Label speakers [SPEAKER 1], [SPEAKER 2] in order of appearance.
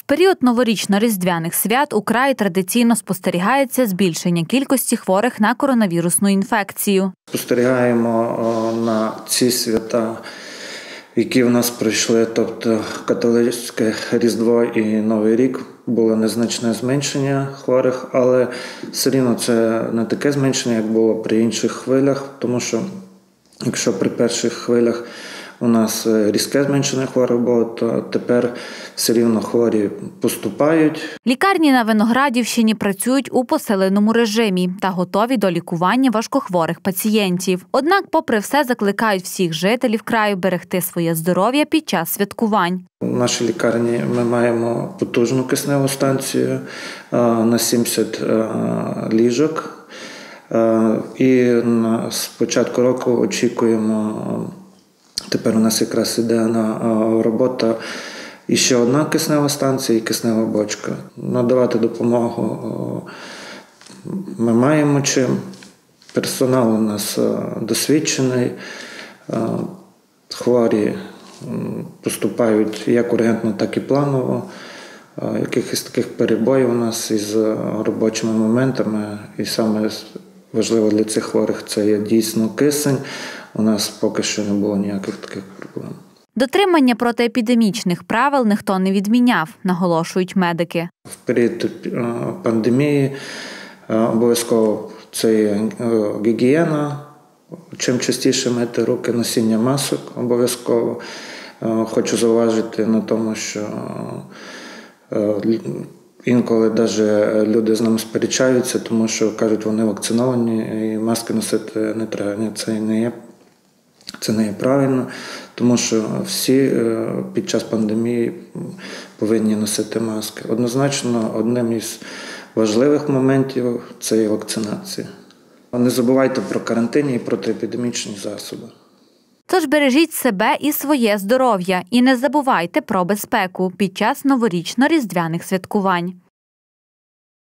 [SPEAKER 1] період новорічно-різдвяних свят у краї традиційно спостерігається збільшення кількості хворих на коронавірусну інфекцію.
[SPEAKER 2] Спостерігаємо на ці свята, які в нас пройшли, тобто католицьке Різдво і Новий рік, було незначне зменшення хворих, але все рівно це не таке зменшення, як було при інших хвилях, тому що якщо при перших хвилях у нас різке зменшення хворих було, то тепер все рівно хворі поступають.
[SPEAKER 1] Лікарні на Виноградівщині працюють у посиленому режимі та готові до лікування важкохворих пацієнтів. Однак, попри все, закликають всіх жителів краю берегти своє здоров'я під час святкувань.
[SPEAKER 2] У нашій лікарні ми маємо потужну кисневу станцію на 70 ліжок. І з початку року очікуємо, тепер у нас якраз іде на робота і ще одна киснева станція і киснева бочка. Надавати допомогу ми маємо чим. Персонал у нас досвідчений, хворі поступають як ургентно, так і планово. Якихось таких перебоїв у нас із робочими моментами. І саме важливо для цих хворих – це є дійсно кисень. У нас поки що не було ніяких таких проблем.
[SPEAKER 1] Дотримання протиепідемічних правил ніхто не відміняв, наголошують медики.
[SPEAKER 2] В період пандемії обов'язково це є гігієна. Чим частіше мити руки, носіння масок обов'язково. Хочу зауважити на тому, що інколи навіть люди з нами сперечаються, тому що кажуть, вони вакциновані і маски носити не треба. Це не є правильно, тому що всі під час пандемії повинні носити маски. Однозначно, одним із важливих моментів – це є вакцинація. Не забувайте про карантинні і протиепідемічні засоби.
[SPEAKER 1] Тож бережіть себе і своє здоров'я і не забувайте про безпеку під час новорічно-різдвяних святкувань.